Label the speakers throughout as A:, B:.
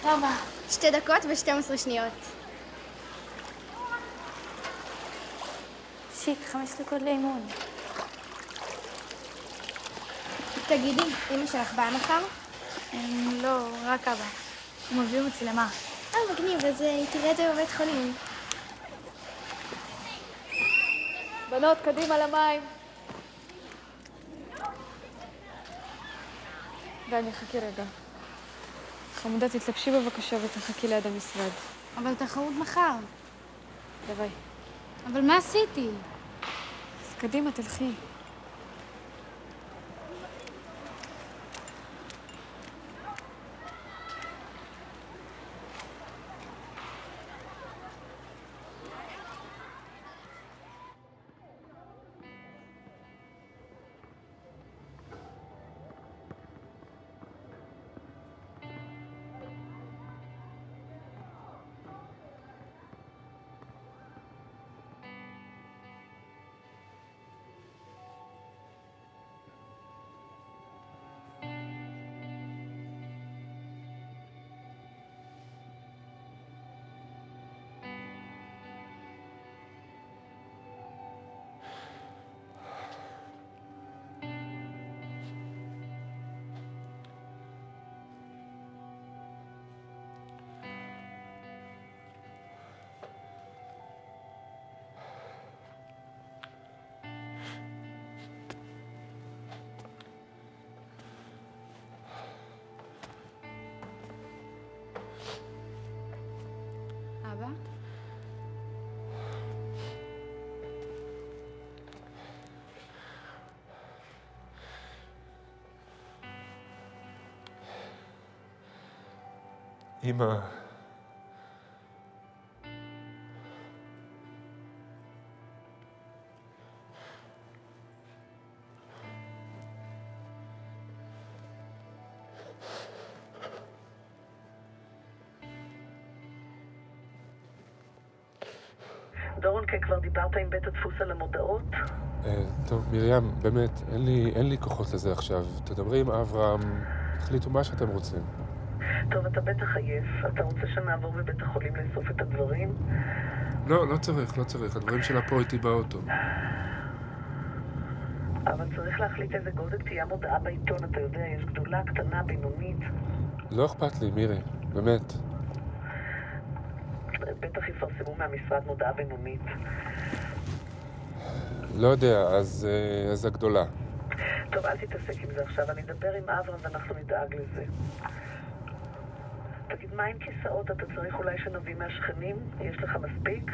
A: טובה. 2 דקות ו12 שניות.
B: שיק, 5 דקות לאימון.
A: תגידי, אמא שלך באה מחר?
B: לא, רק אבא. הוא מביא מצלמה.
A: מגניב, אז היא תראה את זה בבית חולים.
C: בנות, קדימה למים. ואני אחכי רגע. חמודה, תתלבשי בבקשה ותחכי ליד המשרד.
B: אבל תחרות מחר.
C: ביי.
B: אבל מה עשיתי?
C: אז קדימה, תלכי.
B: אבא?
D: אמא.
E: דורון, כבר דיברת עם בית הדפוס על המודעות?
D: טוב, מרים, באמת, אין לי כוחות לזה עכשיו. תדברי עם אברהם, תחליטו מה שאתם רוצים.
E: טוב, אתה בטח עייף. אתה רוצה שנעבור בבית החולים לאסוף את הדברים?
D: לא צריך. הדברים שלה פה איתי באוטו.
E: אבל צריך להחליט איזה גודל תהיה מודעה בעיתון, אתה יודע, יש גדולה, קטנה, בינונית.
D: לא אכפת לי, מירי, באמת.
E: בטח יפרסמו מהמשרד מודעה בינונית.
D: לא יודע, אז הגדולה.
E: טוב, אל תתעסק עם זה עכשיו, אני אדבר עם אברהם ואנחנו נדאג לזה. תגיד, מה עם כיסאות? אתה צריך אולי שנביא מהשכנים? יש לך מספיק?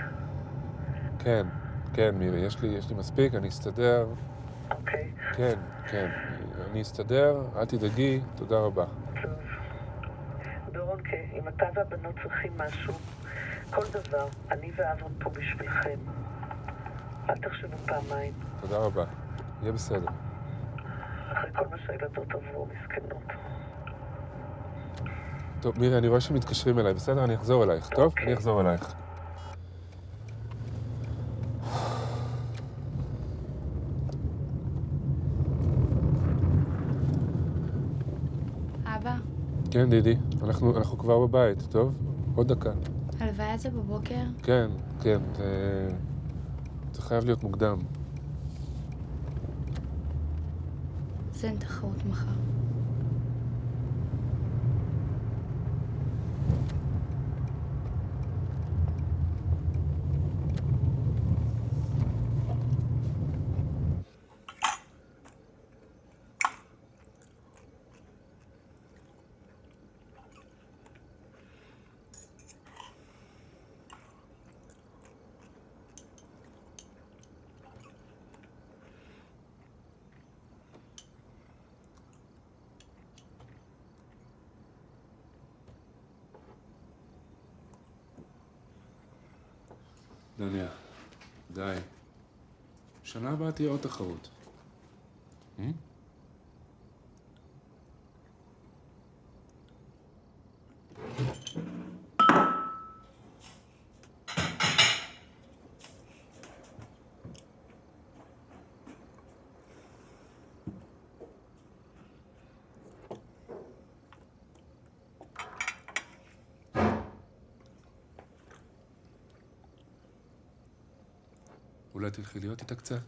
D: כן, מירי, יש לי מספיק, אני אסתדר.
E: אוקיי.
D: כן, אני אסתדר, אל תדאגי, תודה רבה.
E: טוב. דורון, אם אתה והבנות צריכים משהו, כל דבר, אני ואברהם פה בשבילכם. אל תחשבו פעמיים.
D: תודה רבה, יהיה בסדר.
E: אחרי כל מה שהילדות עברו, מסכנות.
D: טוב, מירי, אני רואה שמתקשרים אליי, בסדר? אני אחזור אלייך, טוב? אני אחזור אלייך.
B: אבא?
D: כן, דידי, אנחנו כבר בבית, טוב? עוד דקה.
B: הלוויה זה בבוקר?
D: כן, זה חייב להיות מוקדם.
B: אז אין תחרות מחר.
D: דניה, די. שנה הבאה תהיה עוד תחרות. אולי תלכי להיות איתה קצת?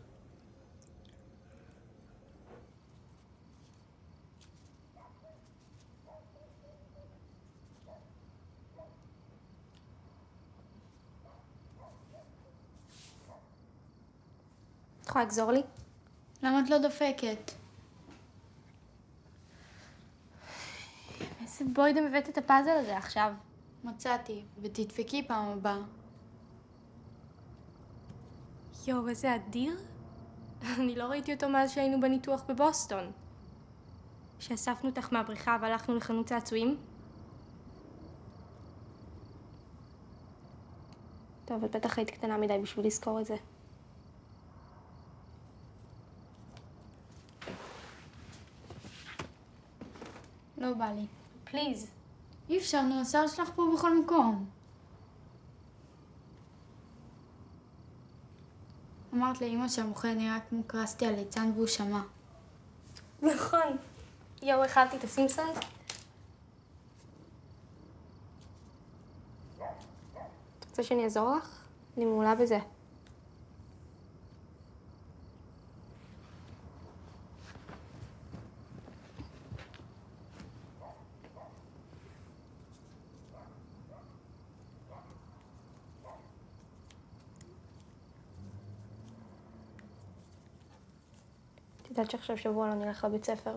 A: את יכולה לגזור לי?
B: למה את לא דופקת?
A: איזה בוידם הבאת את הפאזל הזה עכשיו.
B: מצאתי, ותדפקי פעם הבאה.
A: יואו, איזה אדיר. אני לא ראיתי אותו מאז שהיינו בניתוח בבוסטון. שאספנו אותך מהבריכה והלכנו לחנות צעצועים. טוב, את בטח היית קטנה מדי בשביל לזכור את זה.
B: לא בא לי.
A: פליז.
B: אי אפשר, נו, השיער שלך פה בכל מקום. אמרת לאמא שהמוכר נראה כמו קרסטי על ליצן והוא שמע.
A: נכון. יואו, אכלתי את הסימפסונס. את רוצה שאני אעזור לך? אני מעולה בזה. את יודעת שעכשיו שבוע לא נלך לבית ספר?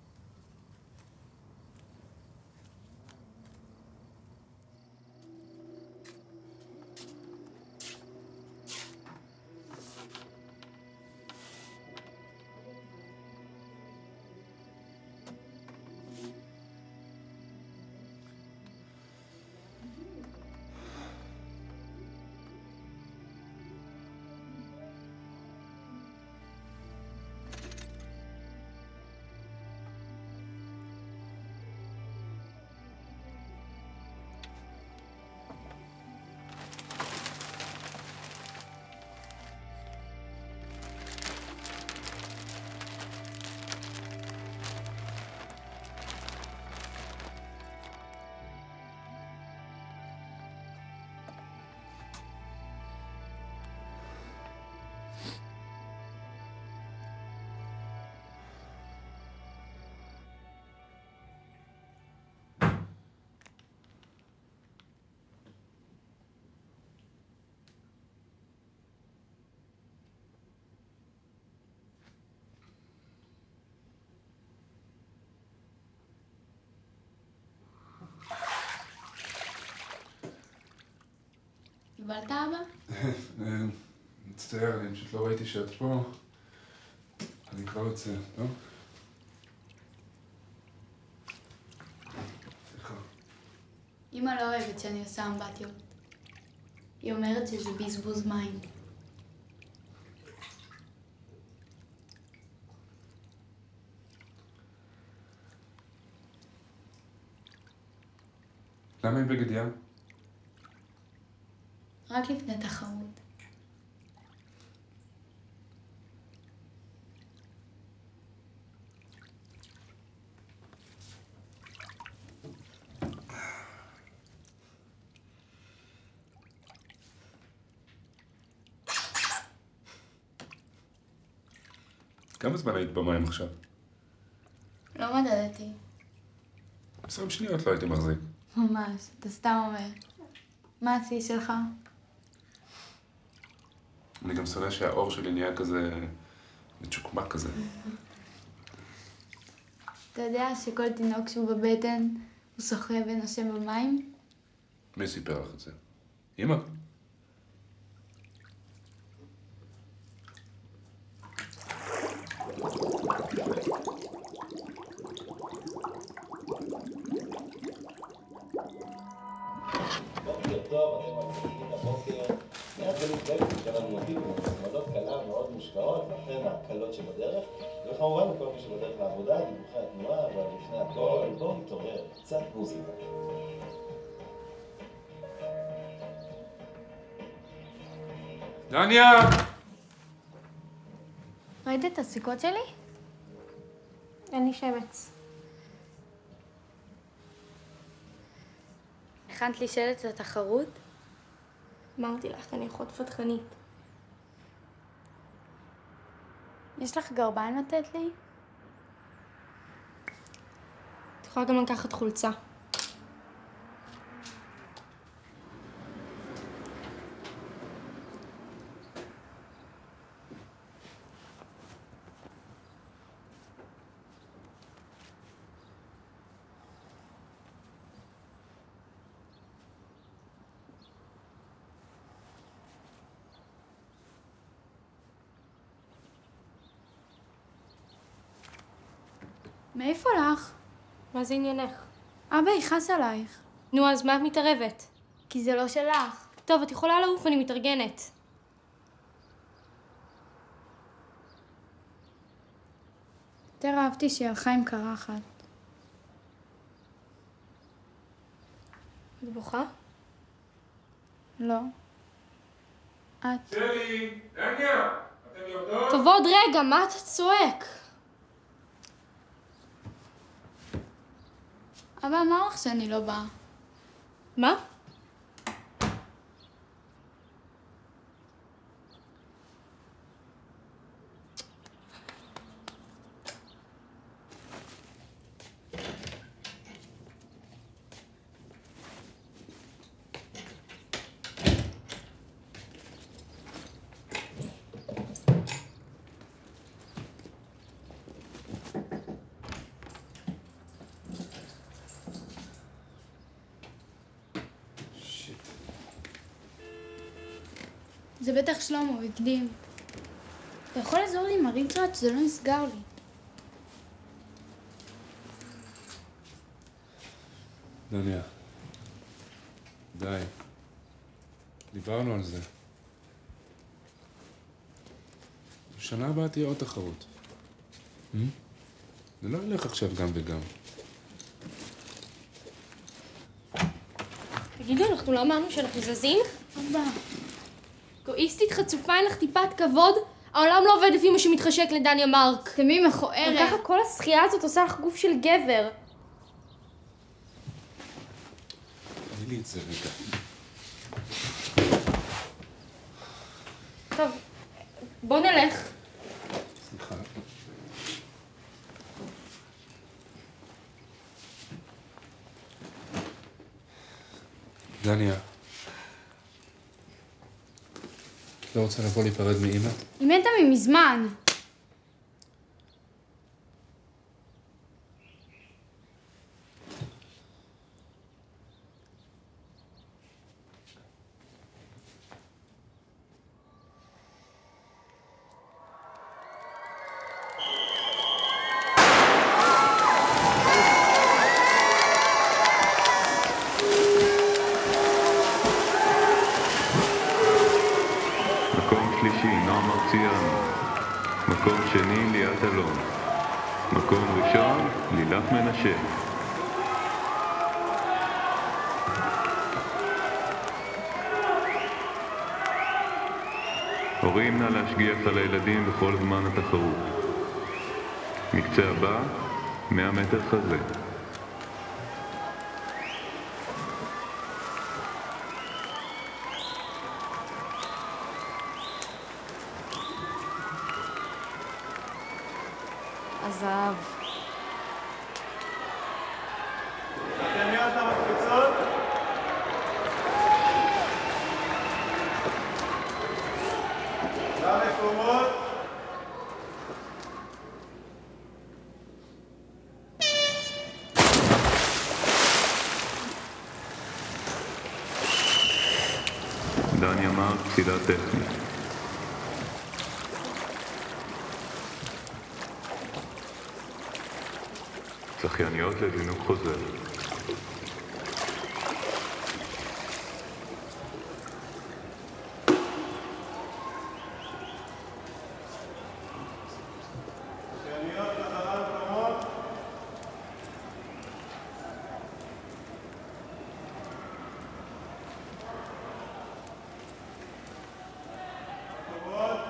B: קיבלת אבא?
D: מצטער, אני פשוט לא ראיתי שאת פה. אני כבר יוצא, לא? סליחה.
B: אמא לא אוהבת שאני עושה אמבטיות. היא אומרת שזה בזבוז מים.
D: למה עם בגד ים?
B: רק לפני תחרות.
D: כמה זמן היית במים עכשיו?
B: לא מדדתי.
D: 20 שניות לא הייתי מחזיק.
B: ממש, אתה סתם אומר. מה השיא שלך?
D: אני גם שונא שהאור שלי נהיה כזה מצ'וקמק כזה.
B: אתה יודע שכל תינוק שהוא בבטן הוא שוחה ונושם במים?
D: מי סיפר לך את זה? אמא?
F: בוקר טוב, אתם מתחילים את הבוקר. מהגלים פרויקטים שלנו נותנים במוצמדות קלה מאוד מושקעות, לכן ההקלות שבדרך, וכמובן לכל מי שבדרך לעבודה, דיווחי התנועה, אבל לפני הכל, בואו נתעורר, קצת מוזיקה.
D: דניה!
A: ראית את הסיכות שלי? אין לי שמץ.
B: הכנת לי שלט לתחרות?
A: אמרתי לך, אני אחות פתחנית.
B: יש לך גרביים לתת לי?
A: את יכולה גם לקחת חולצה.
B: מאיפה לך?
A: מה זה עניינך?
B: אבא יכעס עלייך.
A: נו, אז מה את מתערבת?
B: כי זה לא שלך.
A: טוב, את יכולה לעוף, אני מתארגנת.
B: יותר אהבתי שהיא הלכה עם קרחת.
A: את בוכה?
B: לא. את.
D: שלי! דניה! אתם יורדות?
A: טוב, עוד רגע, מה אתה צועק?
B: אבא אמר לך שאני לא באה.
A: מה?
B: זה בטח שלמה, הוא הקדים. אתה יכול לעזור לי עם הריצ'רד? זה לא נסגר לי.
D: דניה. די. דיברנו על זה. בשנה הבאה תהיה עוד תחרות. זה לא ילך עכשיו גם וגם.
A: תגידו, אנחנו לא אמרנו שאנחנו זזים?
B: אבא.
A: אגואיסטית חצופה, אין לך טיפת כבוד? העולם לא עובד לפי מה שמתחשק לדניה מרק.
B: תמי מכוערת.
A: גם ככה כל השחייה הזאת עושה לך גוף של גבר.
D: תני לי את זה רגע.
A: טוב, בוא נלך.
D: סליחה. דניה. את לא רוצה לבוא להיפרד מאמא?
B: היא מתה ממזמן.
G: מקום שני, ליאת אלון. מקום ראשון, לילך מנשה. הורים נא להשגיח על הילדים בכל זמן התחרות. מקצה הבא, 100 מטר חזה.
C: עזב.
F: שחקניות המקפיצות. למקומות.
G: דניה מרק, פסילה טכנית. שחייניות לזינוק חוזר.
F: שחקניות לחלל מקומות. מקומות.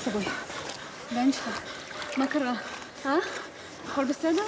B: אבוי. בן שלך, מה קרה? הכל בסדר?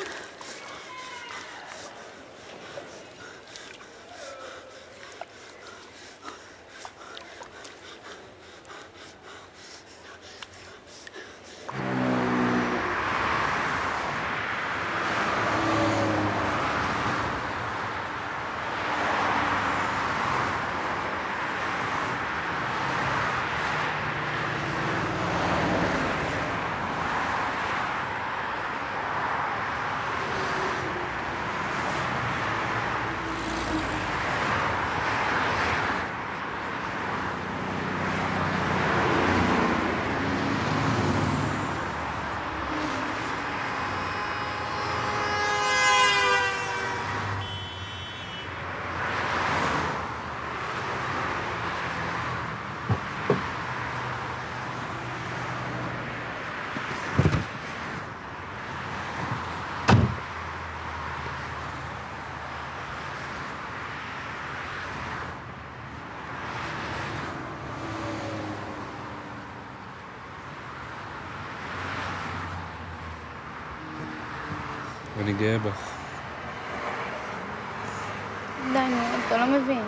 D: אני גאה בך.
B: די, נו, אתה לא מבין.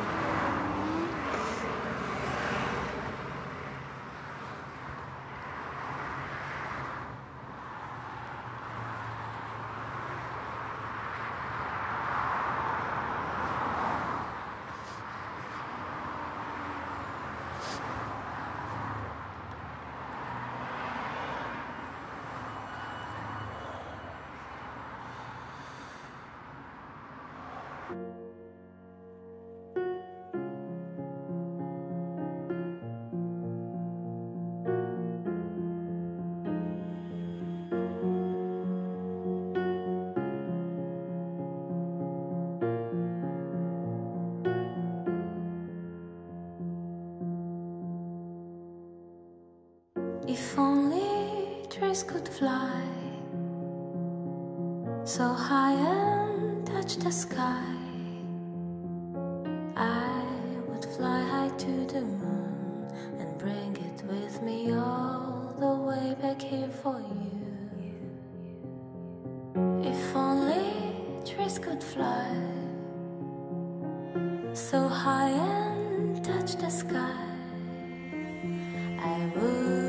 H: If only trees could fly so high and touch the sky, I would fly high to the moon and bring it with me all the way back here for you. If only trees could fly so high and touch the sky, I would